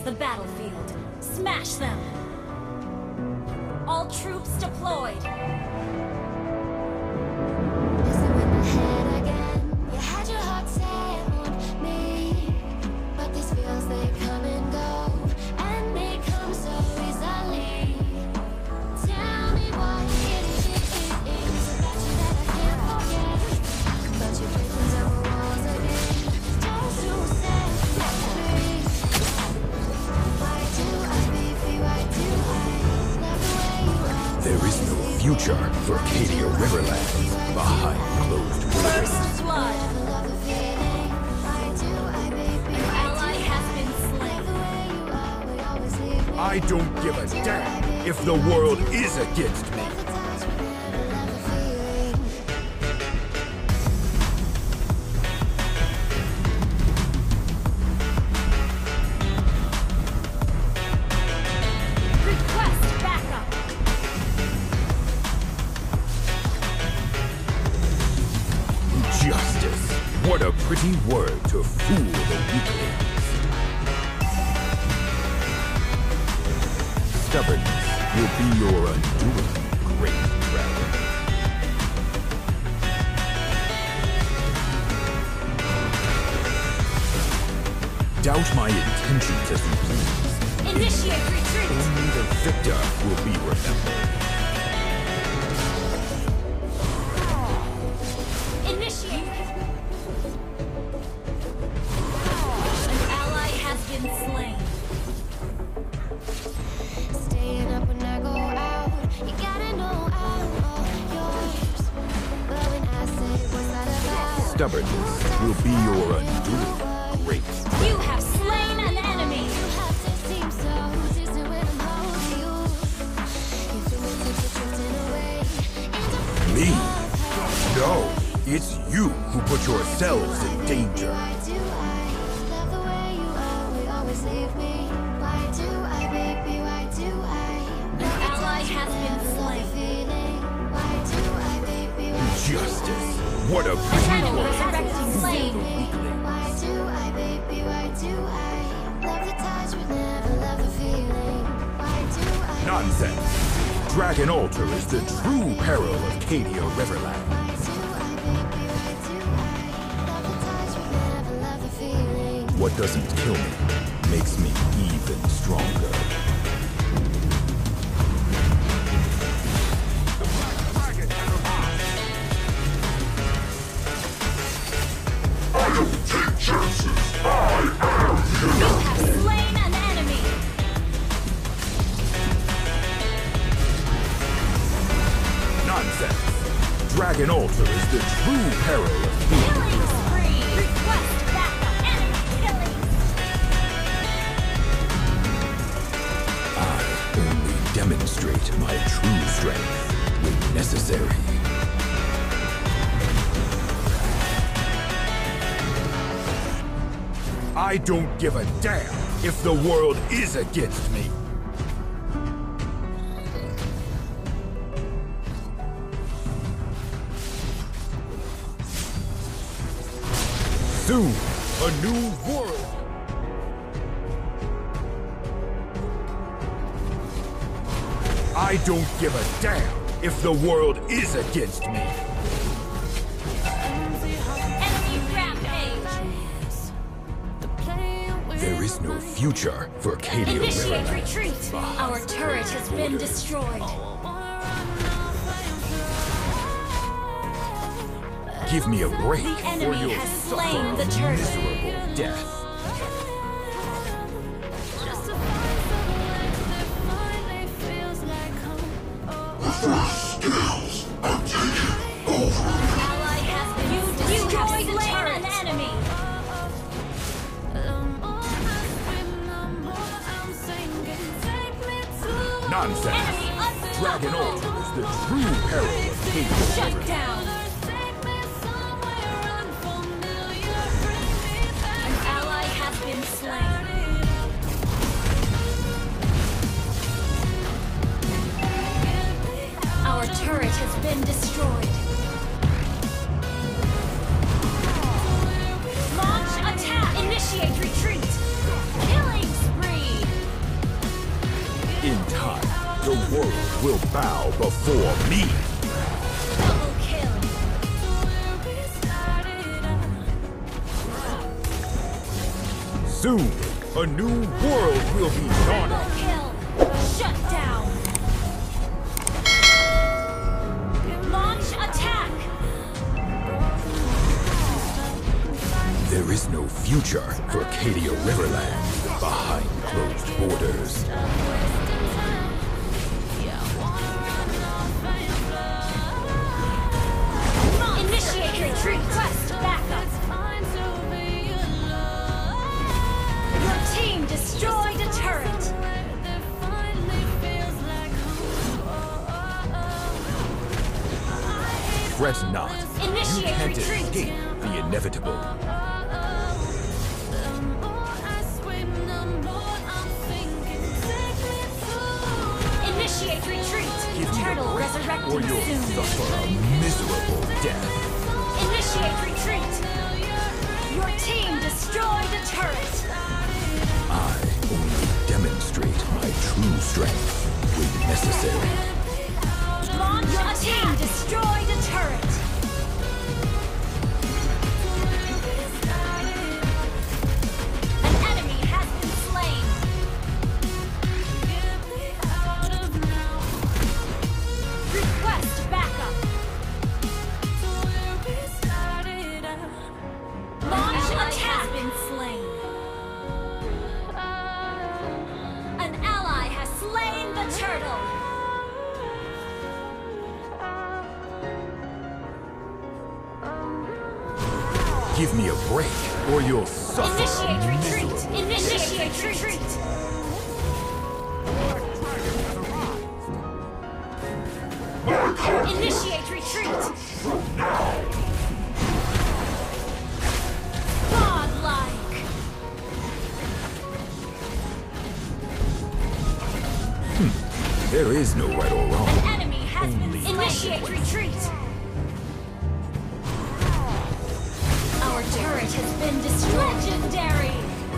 the battlefield. Smash them! All troops deployed! There is no future for Cadia Riverlands behind closed doors. First blood! An ally has been slain. I don't give a damn if the world is against me. Request backup! Justice. What a pretty word to fool the weaklings. Stubbornness will be your undoing, great traveler. Doubt my intentions as you please. Initiate retreat! Only the victor will be remembered. Initiate! An ally has been slain. Staying up when I go out, you gotta know I'm all yours. But when I say what's that about, Stubbornness will be your undoing, great You have slain an enemy! you have to seem so distant when I'm holding you. Your fingertips are drifting away into Me? No, it's you who put yourselves in danger. Why do I love the way you always leave me? Why do I, baby, why do I? An ally has been slain. Feeling, why do I, baby, why Justice. What a An pretty enemy word. has been slain. Why do I, baby, why do I? Love the touch but never love the feeling. Why do I? Nonsense. Dragon Altar is the true peril of Cadia Riverland. Why do I, baby, why do I? Love the touch but never love the feeling. What doesn't kill me makes me even stronger. You have slain an enemy! Nonsense. Dragon Altar is the true peril of Cadia. Killing spree! Request backup! Enemy killing! I only demonstrate my true strength when necessary. I don't give a damn if the world is against me. Soon, a new world. I don't give a damn if the world is against me. Enemy rampage! There is no future for Cadia Initiate Riverland. retreat! Our turret has been destroyed. Give me a break, The or enemy you'll has suffer slain a the turret. miserable death. Ally has been destroyed the turret. An enemy. Nonsense. Enemy Dragon unstoppable. Altar is the true peril of Cadia Shut Riverland. down. An ally has been slain. Our turret has been destroyed. Launch attack. Initiate retreat. Killing spree. the world will bow before me. Double kill. Soon, a new world will be dawning. Double kill. Shut down. Launch attack. There is no future for Cadia Riverland behind closed borders. Initiate retreat. Request backup. Your team destroyed a turret. Fret not. Initiate You can't retreat. escape the inevitable. Initiate retreat. Give me a Turtle break, resurrecting or you'll soon. suffer a miserable death. Initiate retreat. Your team destroyed a turret. I only demonstrate my true strength when necessary. Launch your team destroyed a turret. An enemy has been slain. Request backup. Launch attack has been slain. An ally has slain the turtle. Give me a break, or you'll suffer Initiate a retreat. miserable Initiate retreat. Initiate retreat. Godlike. There is no right or wrong. An enemy has been Only slain. Initiate retreat. Our turret has been destroyed. Legendary.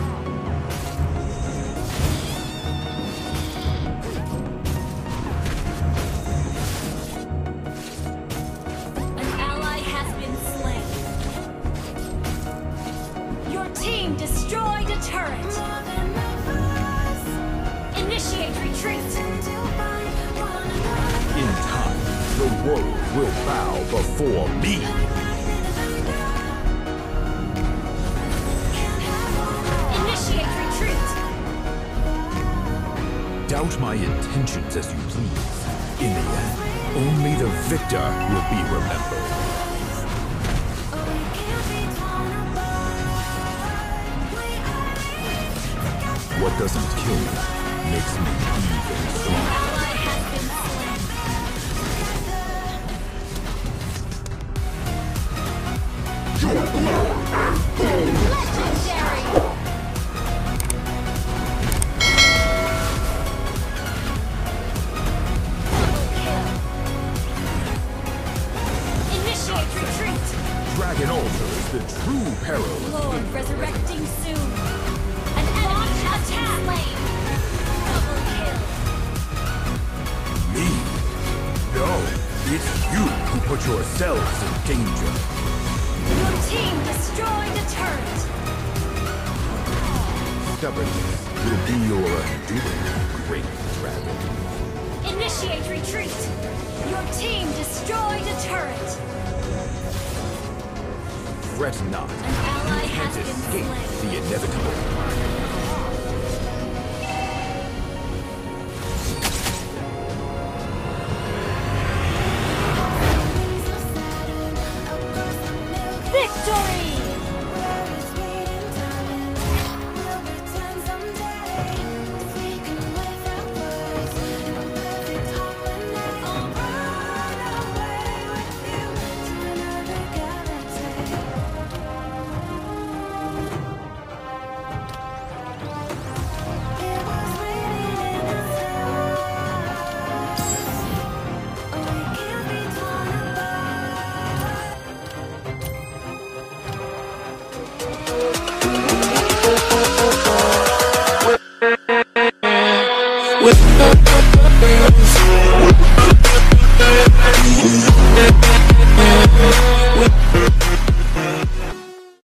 An ally has been slain. Your team destroyed a turret. Initiate retreat. In time, the world will bow before me. Initiate retreat. Doubt my intentions as you please. In the end, only the victor will be remembered. What doesn't kill me makes me even stronger. Ally has been slain. Legendary. Initiate retreat. Dragon Altar is the true peril of Lord resurrecting soon. An enemy has been slain. Double kill. me. No, it's you who put yourselves in danger. Your team destroyed a turret. Stubbornness will be your undoing, great dragon. Initiate retreat. Your team destroyed a turret. Fret not. An ally You has can't been escape slain. the inevitable.